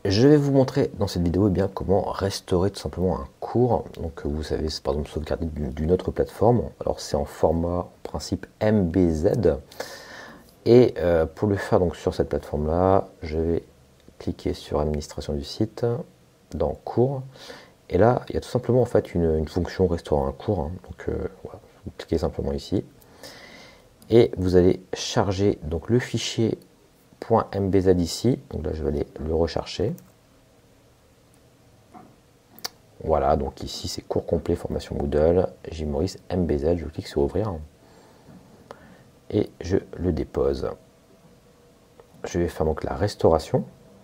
Je vais vous montrer dans cette vidéo comment restaurer tout simplement un cours. Donc vous savez, c'est par exemple sauvegarder d'une autre plateforme. Alors c'est en format en principe MBZ. Et pour le faire donc sur cette plateforme là, je vais cliquer sur administration du site, dans cours. Et là, il y a tout simplement en fait une fonction restaurer un cours. Donc voilà, vous cliquez simplement ici. Et vous allez charger donc le fichier .mbz ici. Donc là, je vais aller le rechercher. Voilà, donc ici c'est cours complet formation Moodle, Gilles Maurice MBZ. Je clique sur ouvrir et je le dépose. Je vais faire donc la restauration.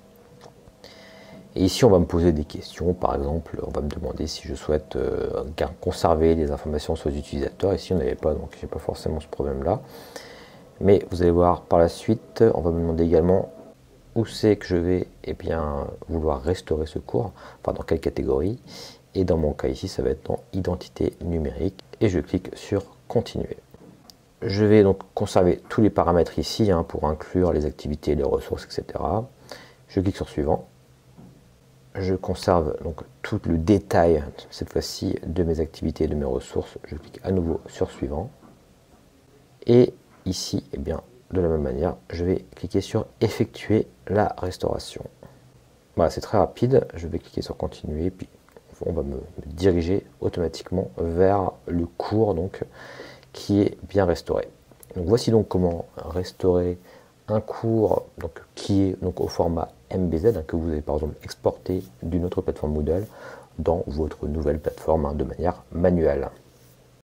Et ici, on va me poser des questions. Par exemple, on va me demander si je souhaite conserver les informations sur les utilisateurs. Ici, on n'avait pas, donc j'ai pas forcément ce problème-là. Mais vous allez voir par la suite, on va me demander également où c'est que je vais vouloir restaurer ce cours, enfin dans quelle catégorie. Et dans mon cas ici, ça va être dans identité numérique. Et je clique sur continuer. Je vais donc conserver tous les paramètres ici pour inclure les activités, les ressources, etc. Je clique sur suivant. Je conserve donc tout le détail, cette fois-ci, de mes activités et de mes ressources. Je clique à nouveau sur suivant. Et ici, de la même manière, je vais cliquer sur effectuer la restauration. Voilà, c'est très rapide. Je vais cliquer sur continuer, puis on va me diriger automatiquement vers le cours qui est bien restauré. Donc voici donc comment restaurer un cours qui est au format MBZ que vous avez par exemple exporté d'une autre plateforme Moodle dans votre nouvelle plateforme de manière manuelle.